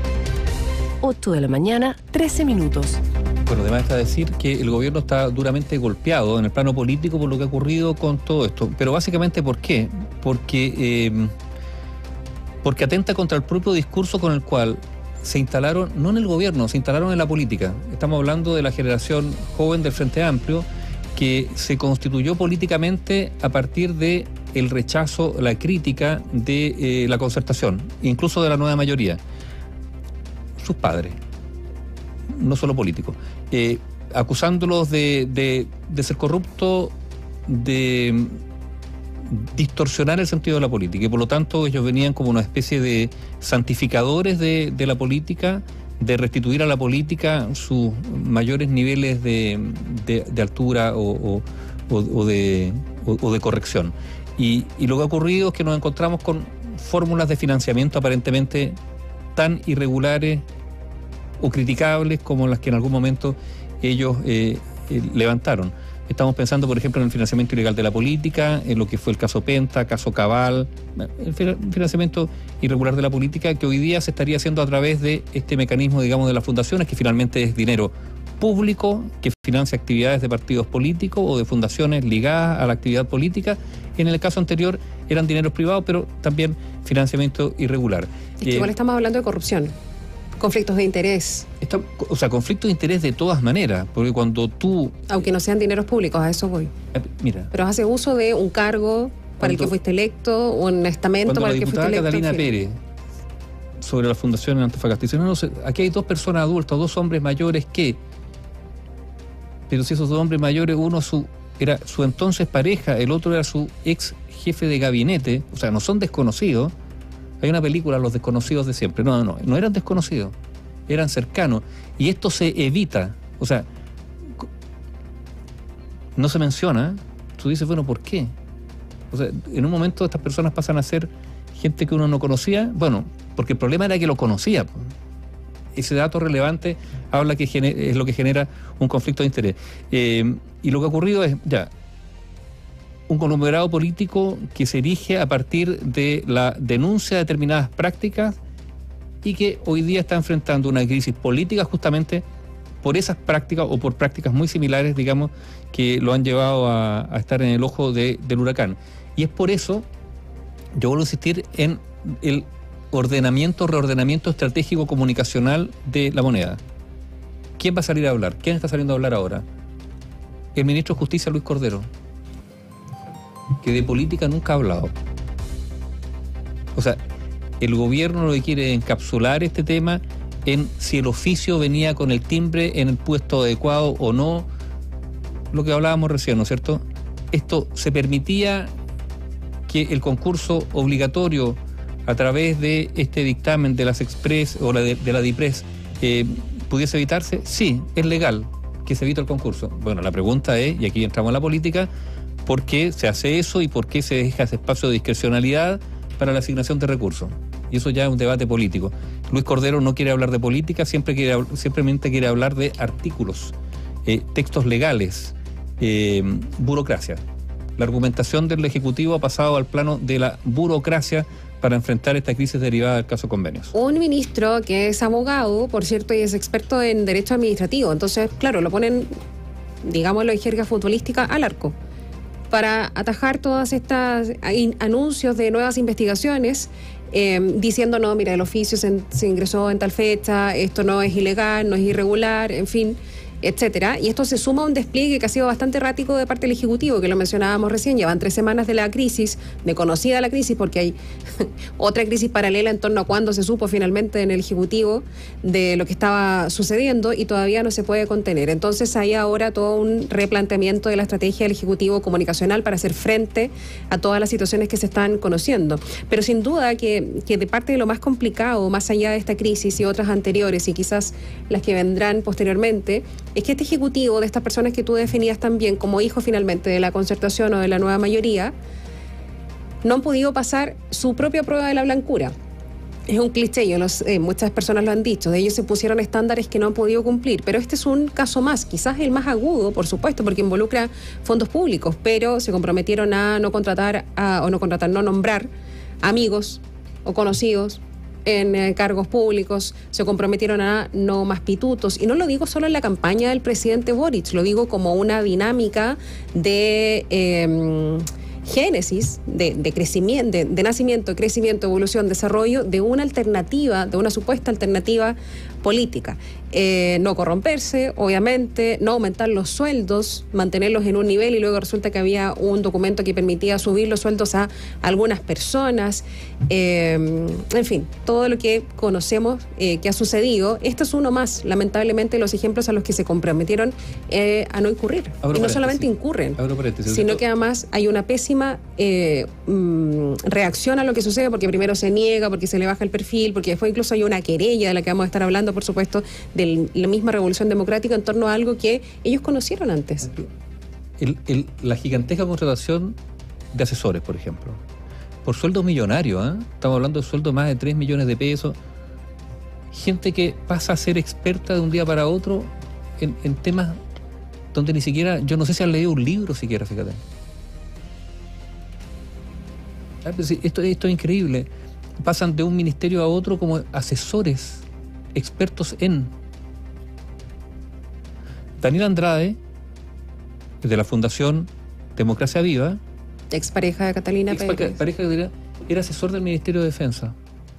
ocho de la mañana, trece minutos. Bueno, además está decir que el gobierno está duramente golpeado en el plano político por lo que ha ocurrido con todo esto. Pero básicamente, ¿por qué? Porque... Eh, porque atenta contra el propio discurso con el cual se instalaron, no en el gobierno, se instalaron en la política. Estamos hablando de la generación joven del Frente Amplio, que se constituyó políticamente a partir de el rechazo, la crítica de eh, la concertación, incluso de la nueva mayoría. Sus padres, no solo políticos, eh, acusándolos de, de, de ser corruptos, de distorsionar el sentido de la política, y por lo tanto ellos venían como una especie de santificadores de, de la política, de restituir a la política sus mayores niveles de, de, de altura o, o, o, de, o, o de corrección. Y, y lo que ha ocurrido es que nos encontramos con fórmulas de financiamiento aparentemente tan irregulares o criticables como las que en algún momento ellos eh, eh, levantaron. Estamos pensando, por ejemplo, en el financiamiento ilegal de la política, en lo que fue el caso Penta, caso Cabal, el financiamiento irregular de la política, que hoy día se estaría haciendo a través de este mecanismo, digamos, de las fundaciones, que finalmente es dinero público que financia actividades de partidos políticos o de fundaciones ligadas a la actividad política. En el caso anterior eran dineros privados, pero también financiamiento irregular. Es que eh, igual estamos hablando de corrupción. Conflictos de interés. Está, o sea, conflictos de interés de todas maneras, porque cuando tú... Aunque no sean dineros públicos, a eso voy. Eh, mira. Pero hace uso de un cargo para cuando, el que fuiste electo, un estamento para el que fuiste electo. Cuando la diputada Catalina Pérez, sobre la fundación en Antofagasta, dice, no, no sé, aquí hay dos personas adultas, dos hombres mayores que... Pero si esos dos hombres mayores, uno su, era su entonces pareja, el otro era su ex jefe de gabinete, o sea, no son desconocidos. Hay una película, Los desconocidos de siempre. No, no, no, no eran desconocidos, eran cercanos. Y esto se evita, o sea, no se menciona. Tú dices, bueno, ¿por qué? O sea, en un momento estas personas pasan a ser gente que uno no conocía, bueno, porque el problema era que lo conocía. Ese dato relevante habla que es lo que genera un conflicto de interés. Eh, y lo que ha ocurrido es, ya, un conglomerado político que se erige a partir de la denuncia de determinadas prácticas y que hoy día está enfrentando una crisis política justamente por esas prácticas o por prácticas muy similares, digamos, que lo han llevado a, a estar en el ojo de, del huracán. Y es por eso, yo vuelvo a insistir en el ordenamiento, reordenamiento estratégico comunicacional de la moneda. ¿Quién va a salir a hablar? ¿Quién está saliendo a hablar ahora? El ministro de Justicia, Luis Cordero, que de política nunca ha hablado. O sea, el gobierno lo que quiere encapsular este tema en si el oficio venía con el timbre en el puesto adecuado o no, lo que hablábamos recién, ¿no es cierto? Esto se permitía que el concurso obligatorio a través de este dictamen de las Express o la de, de la DIPRES eh, pudiese evitarse. Sí, es legal que se evite el concurso. Bueno, la pregunta es, y aquí entramos en la política, ¿por qué se hace eso y por qué se deja ese espacio de discrecionalidad para la asignación de recursos? Y eso ya es un debate político. Luis Cordero no quiere hablar de política, siempre quiere, simplemente quiere hablar de artículos, eh, textos legales, eh, burocracia. La argumentación del Ejecutivo ha pasado al plano de la burocracia para enfrentar esta crisis derivada del caso Convenios. Un ministro que es abogado, por cierto, y es experto en derecho administrativo. Entonces, claro, lo ponen, digámoslo en jerga futbolística, al arco, para atajar todas estas anuncios de nuevas investigaciones, eh, diciendo, no, mira, el oficio se, se ingresó en tal fecha, esto no es ilegal, no es irregular, en fin, etcétera. Y esto se suma a un despliegue que ha sido bastante errático de parte del Ejecutivo, que lo mencionábamos recién. Llevan tres semanas de la crisis, de conocida la crisis, porque hay otra crisis paralela en torno a cuándo se supo finalmente en el Ejecutivo de lo que estaba sucediendo y todavía no se puede contener. Entonces hay ahora todo un replanteamiento de la estrategia del Ejecutivo comunicacional para hacer frente a todas las situaciones que se están conociendo. Pero sin duda que, que de parte de lo más complicado, más allá de esta crisis y otras anteriores y quizás las que vendrán posteriormente, es que este Ejecutivo, de estas personas que tú definías también como hijos finalmente de la concertación o de la nueva mayoría, no han podido pasar su propia prueba de la blancura. Es un cliché, yo los, eh, muchas personas lo han dicho, de ellos se pusieron estándares que no han podido cumplir, pero este es un caso más, quizás el más agudo, por supuesto, porque involucra fondos públicos, pero se comprometieron a no contratar, a, o no contratar, no nombrar amigos o conocidos en eh, cargos públicos, se comprometieron a no más pitutos. Y no lo digo solo en la campaña del presidente Boric, lo digo como una dinámica de eh, génesis, de, de crecimiento, de, de nacimiento, crecimiento, evolución, desarrollo de una alternativa, de una supuesta alternativa política. Eh, no corromperse, obviamente, no aumentar los sueldos, mantenerlos en un nivel y luego resulta que había un documento que permitía subir los sueldos a algunas personas. Eh, en fin, todo lo que conocemos eh, que ha sucedido. Este es uno más, lamentablemente, los ejemplos a los que se comprometieron eh, a no incurrir. Abro y no paréntesis. solamente incurren, paréntesis, sino que además hay una pésima eh, mm, reacción a lo que sucede, porque primero se niega, porque se le baja el perfil, porque después incluso hay una querella de la que vamos a estar hablando, por supuesto, de la misma Revolución Democrática en torno a algo que ellos conocieron antes. El, el, la gigantesca contratación de asesores, por ejemplo, por sueldos millonarios, ¿eh? Estamos hablando de sueldos de más de tres millones de pesos, gente que pasa a ser experta de un día para otro en, en temas donde ni siquiera, yo no sé si han leído un libro siquiera, fíjate. Esto, esto es increíble. Pasan de un ministerio a otro como asesores, expertos en. Daniel Andrade, de la Fundación Democracia Viva, expareja de Catalina ex Pérez, pareja de, era asesor del Ministerio de Defensa.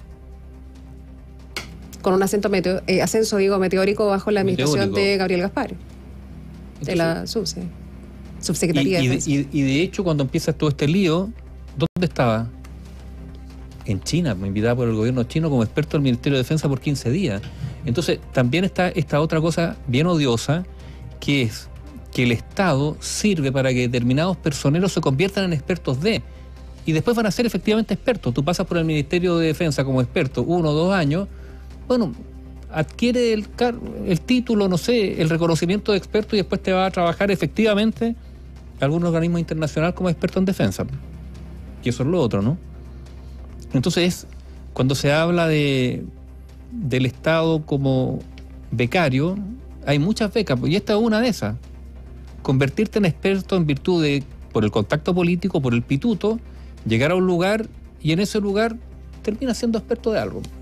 Con un acento meteo, eh, ascenso digo, meteórico bajo la administración Meteórico. de Gabriel Gaspar, de la subse, subsecretaría y, y, de de, Defensa. y, y de hecho, cuando empieza todo este lío, ¿dónde estaba? En China, me invitaba por el gobierno chino como experto del Ministerio de Defensa por quince días. Entonces, también está esta otra cosa bien odiosa, que es que el Estado sirve para que determinados personeros se conviertan en expertos de, y después van a ser efectivamente expertos. Tú pasas por el Ministerio de Defensa como experto uno o dos años, bueno, adquiere el, el título, no sé, el reconocimiento de experto y después te va a trabajar efectivamente en algún organismo internacional como experto en defensa. Y eso es lo otro, ¿no? Entonces, cuando se habla de del Estado como becario, hay muchas becas, y esta es una de esas. Convertirte en experto en virtud de, por el contacto político, por el pituto, llegar a un lugar y en ese lugar terminas siendo experto de algo.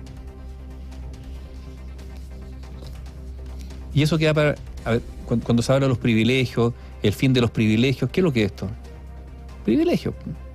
Y eso queda para... A ver, cuando, cuando se habla de los privilegios, el fin de los privilegios, ¿qué es lo que es esto? Privilegio.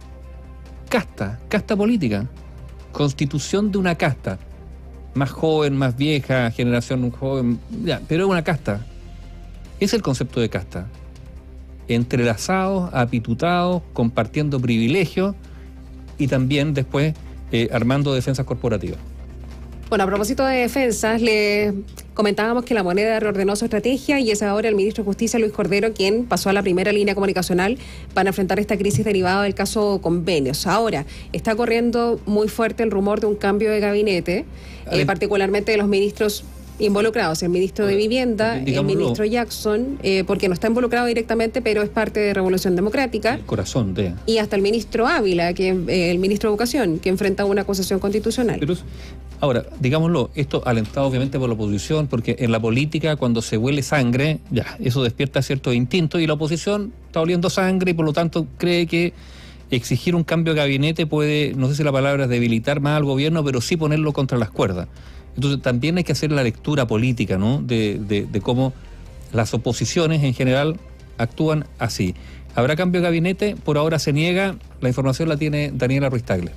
Casta, casta política. Constitución de una casta. Más joven, más vieja, generación joven, ya, pero es una casta. Es el concepto de casta. Entrelazados, apitutados, compartiendo privilegios y también después eh, armando defensas corporativas. Bueno, a propósito de defensas, le comentábamos que la moneda reordenó su estrategia y es ahora el ministro de Justicia, Luis Cordero, quien pasó a la primera línea comunicacional para enfrentar esta crisis derivada del caso Convenios. Ahora, está corriendo muy fuerte el rumor de un cambio de gabinete, eh, particularmente de los ministros involucrados, el ministro de Vivienda, Digámoslo, el ministro Jackson, eh, porque no está involucrado directamente, pero es parte de Revolución Democrática. El corazón de... Y hasta el ministro Ávila, que eh, el ministro de Educación, que enfrenta una acusación constitucional. Pero, ahora, digámoslo, esto alentado obviamente por la oposición, porque en la política cuando se huele sangre, ya, eso despierta ciertos instintos y la oposición está oliendo sangre y por lo tanto cree que exigir un cambio de gabinete puede, no sé si la palabra es debilitar más al gobierno, pero sí ponerlo contra las cuerdas. Entonces también hay que hacer la lectura política, ¿no? De, de, de cómo las oposiciones en general actúan así. ¿Habrá cambio de gabinete? Por ahora se niega. La información la tiene Daniela Ruiz Tagle.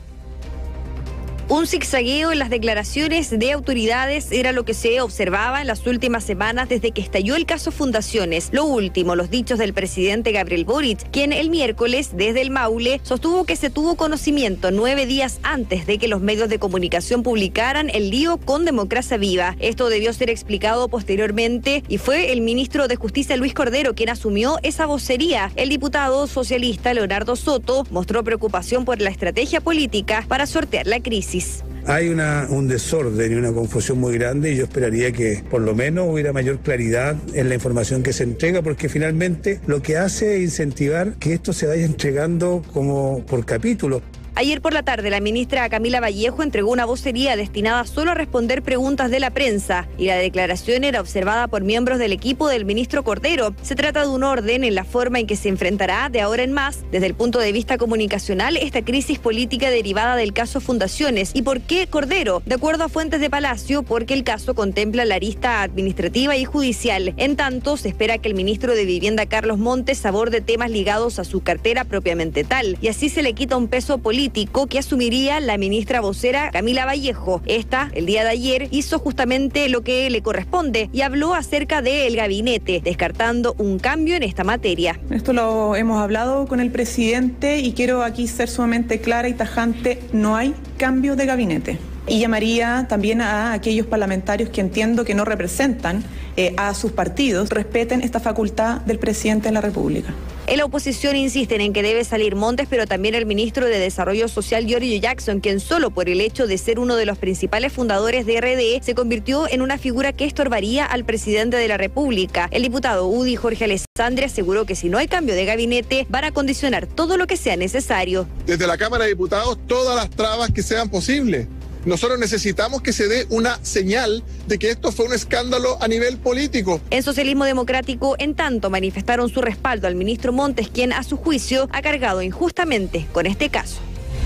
Un zigzagueo en las declaraciones de autoridades era lo que se observaba en las últimas semanas desde que estalló el caso Fundaciones. Lo último, los dichos del presidente Gabriel Boric, quien el miércoles desde el Maule sostuvo que se tuvo conocimiento nueve días antes de que los medios de comunicación publicaran el lío con Democracia Viva. Esto debió ser explicado posteriormente y fue el ministro de Justicia Luis Cordero quien asumió esa vocería. El diputado socialista Leonardo Soto mostró preocupación por la estrategia política para sortear la crisis. Hay una, un desorden y una confusión muy grande y yo esperaría que por lo menos hubiera mayor claridad en la información que se entrega, porque finalmente lo que hace es incentivar que esto se vaya entregando como por capítulos. Ayer por la tarde, la ministra Camila Vallejo entregó una vocería destinada solo a responder preguntas de la prensa y la declaración era observada por miembros del equipo del ministro Cordero. Se trata de un orden en la forma en que se enfrentará de ahora en más, desde el punto de vista comunicacional, esta crisis política derivada del caso Fundaciones. ¿Y por qué Cordero? De acuerdo a fuentes de Palacio, porque el caso contempla la arista administrativa y judicial. En tanto, se espera que el ministro de Vivienda, Carlos Montes, aborde temas ligados a su cartera propiamente tal, y así se le quita un peso político que asumiría la ministra vocera Camila Vallejo. Esta, el día de ayer, hizo justamente lo que le corresponde y habló acerca del gabinete, descartando un cambio en esta materia. Esto lo hemos hablado con el presidente y quiero aquí ser sumamente clara y tajante, no hay cambio de gabinete. Y llamaría también a aquellos parlamentarios que entiendo que no representan eh, a sus partidos, respeten esta facultad del presidente de la República. En la oposición insisten en que debe salir Montes, pero también el ministro de Desarrollo Social, Giorgio Jackson, quien solo por el hecho de ser uno de los principales fundadores de R D se convirtió en una figura que estorbaría al presidente de la República. El diputado U D I, Jorge Alessandri, aseguró que si no hay cambio de gabinete, van a condicionar todo lo que sea necesario. Desde la Cámara de Diputados, todas las trabas que sean posibles. Nosotros necesitamos que se dé una señal de que esto fue un escándalo a nivel político. En Socialismo Democrático, en tanto, manifestaron su respaldo al ministro Montes, quien a su juicio ha cargado injustamente con este caso.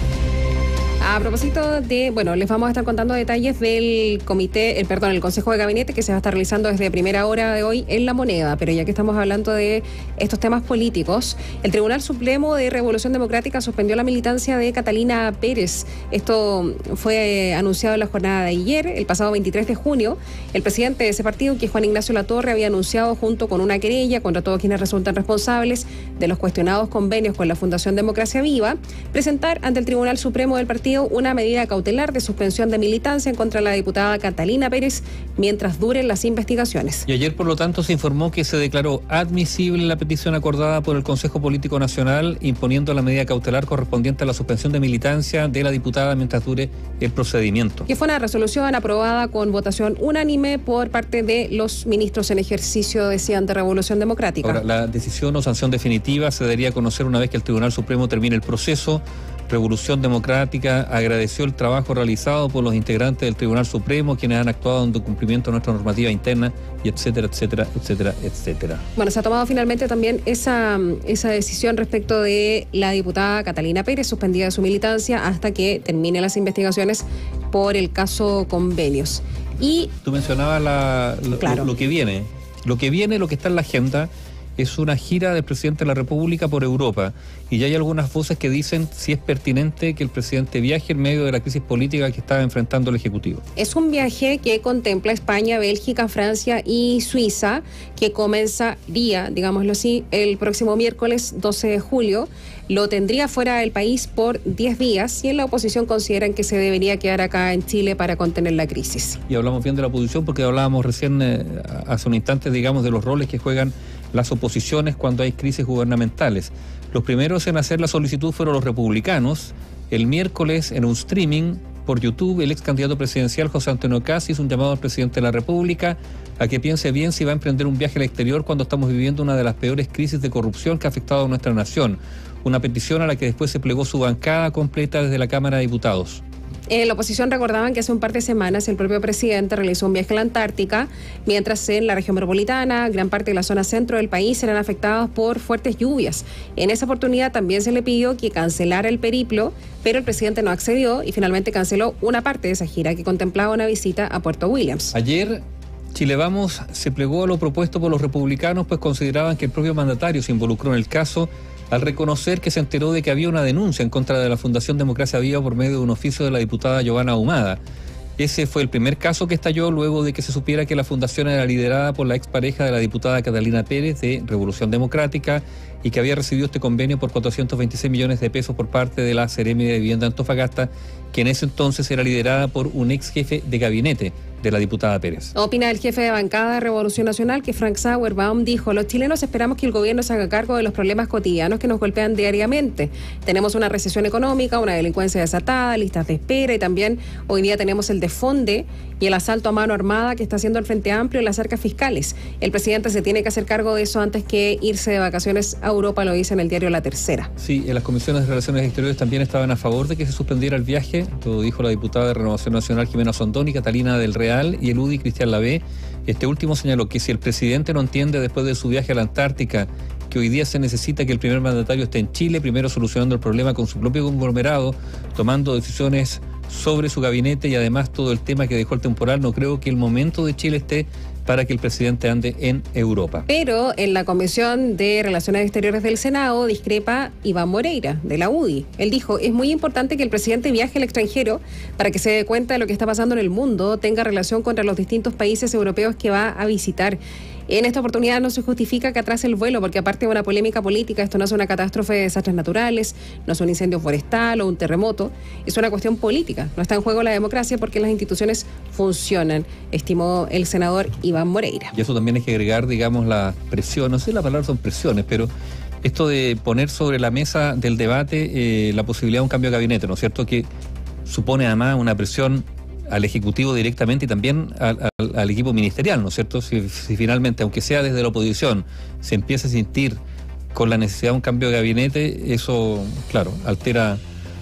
A propósito de, bueno, les vamos a estar contando detalles del comité, el perdón, el Consejo de Gabinete que se va a estar realizando desde primera hora de hoy en La Moneda, pero ya que estamos hablando de estos temas políticos, el Tribunal Supremo de Revolución Democrática suspendió la militancia de Catalina Pérez. Esto fue anunciado en la jornada de ayer, el pasado veintitrés de junio. El presidente de ese partido, que es Juan Ignacio Latorre, había anunciado junto con una querella contra todos quienes resultan responsables de los cuestionados convenios con la Fundación Democracia Viva, presentar ante el Tribunal Supremo del partido una medida cautelar de suspensión de militancia en contra de la diputada Catalina Pérez mientras duren las investigaciones. Y ayer, por lo tanto, se informó que se declaró admisible la petición acordada por el Consejo Político Nacional imponiendo la medida cautelar correspondiente a la suspensión de militancia de la diputada mientras dure el procedimiento. Que fue una resolución aprobada con votación unánime por parte de los ministros en ejercicio, decían, de Revolución Democrática. Ahora, la decisión o sanción definitiva se daría a conocer una vez que el Tribunal Supremo termine el proceso. Revolución Democrática agradeció el trabajo realizado por los integrantes del Tribunal Supremo, quienes han actuado en cumplimiento de nuestra normativa interna, y etcétera, etcétera, etcétera, etcétera. Bueno, se ha tomado finalmente también esa, esa decisión respecto de la diputada Catalina Pérez, suspendida de su militancia hasta que terminen las investigaciones por el caso Convenios. Y tú mencionabas la, lo, claro. lo, lo que viene. Lo que viene, lo que está en la agenda, es una gira del presidente de la República por Europa, y ya hay algunas voces que dicen si es pertinente que el presidente viaje en medio de la crisis política que está enfrentando el Ejecutivo. Es un viaje que contempla España, Bélgica, Francia y Suiza, que comenzaría, digámoslo así, el próximo miércoles doce de julio. Lo tendría fuera del país por diez días y en la oposición consideran que se debería quedar acá en Chile para contener la crisis. Y hablamos bien de la oposición porque hablábamos recién, eh, hace un instante, digamos, de los roles que juegan las oposiciones cuando hay crisis gubernamentales. Los primeros en hacer la solicitud fueron los republicanos. El miércoles, en un streaming por YouTube, el ex candidato presidencial José Antonio Caz hizo un llamado al presidente de la República a que piense bien si va a emprender un viaje al exterior cuando estamos viviendo una de las peores crisis de corrupción que ha afectado a nuestra nación. Una petición a la que después se plegó su bancada completa desde la Cámara de Diputados. En la oposición recordaban que hace un par de semanas el propio presidente realizó un viaje a la Antártica, mientras en la región metropolitana, gran parte de la zona centro del país serán afectados por fuertes lluvias. En esa oportunidad también se le pidió que cancelara el periplo, pero el presidente no accedió y finalmente canceló una parte de esa gira que contemplaba una visita a Puerto Williams. Ayer Chile Vamos se plegó a lo propuesto por los republicanos, pues consideraban que el propio mandatario se involucró en el caso al reconocer que se enteró de que había una denuncia en contra de la Fundación Democracia Viva por medio de un oficio de la diputada Giovanna Ahumada. Ese fue el primer caso que estalló luego de que se supiera que la fundación era liderada por la expareja de la diputada Catalina Pérez de Revolución Democrática y que había recibido este convenio por cuatrocientos veintiséis millones de pesos por parte de la Seremi de Vivienda Antofagasta, que en ese entonces era liderada por un ex jefe de gabinete de la diputada Pérez. Opina el jefe de bancada de Revolución Nacional que Frank Sauerbaum dijo: los chilenos esperamos que el gobierno se haga cargo de los problemas cotidianos que nos golpean diariamente. Tenemos una recesión económica, una delincuencia desatada, listas de espera y también hoy día tenemos el desfonde y el asalto a mano armada que está haciendo el Frente Amplio en las arcas fiscales. El presidente se tiene que hacer cargo de eso antes que irse de vacaciones a Europa, lo dice en el diario La Tercera. Sí, en las comisiones de Relaciones Exteriores también estaban a favor de que se suspendiera el viaje, lo dijo la diputada de Renovación Nacional Jimena Sondón y Catalina del Real y el U D I Cristian Lavé. Este último señaló que si el presidente no entiende después de su viaje a la Antártica que hoy día se necesita que el primer mandatario esté en Chile, primero solucionando el problema con su propio conglomerado, tomando decisiones sobre su gabinete y además todo el tema que dejó el temporal, no creo que el momento de Chile esté para que el presidente ande en Europa. Pero en la Comisión de Relaciones Exteriores del Senado discrepa Iván Moreira, de la U D I. Él dijo: es muy importante que el presidente viaje al extranjero para que se dé cuenta de lo que está pasando en el mundo, tenga relación contra los distintos países europeos que va a visitar. En esta oportunidad no se justifica que atrase el vuelo, porque aparte de una polémica política, esto no es una catástrofe de desastres naturales, no es un incendio forestal o un terremoto, es una cuestión política. No está en juego la democracia porque las instituciones funcionan, estimó el senador Iván Moreira. Y eso también hay que agregar, digamos, la presión, no sé si la palabra son presiones, pero esto de poner sobre la mesa del debate eh, la posibilidad de un cambio de gabinete, ¿no es cierto?, que supone además una presión al Ejecutivo directamente y también al, al, al equipo ministerial, ¿no es cierto? Si, si finalmente, aunque sea desde la oposición, se empieza a sentir con la necesidad de un cambio de gabinete, eso, claro, altera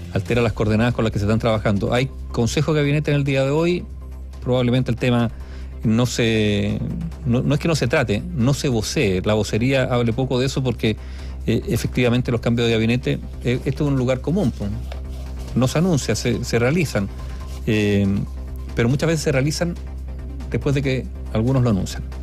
altera las coordenadas con las que se están trabajando. Hay consejo de gabinete en el día de hoy, probablemente el tema no se no, no es que no se trate, no se vocee, la vocería hable poco de eso porque eh, efectivamente los cambios de gabinete, eh, esto es un lugar común, pues, no se anuncia, se, se realizan, eh, pero muchas veces se realizan después de que algunos lo anuncian.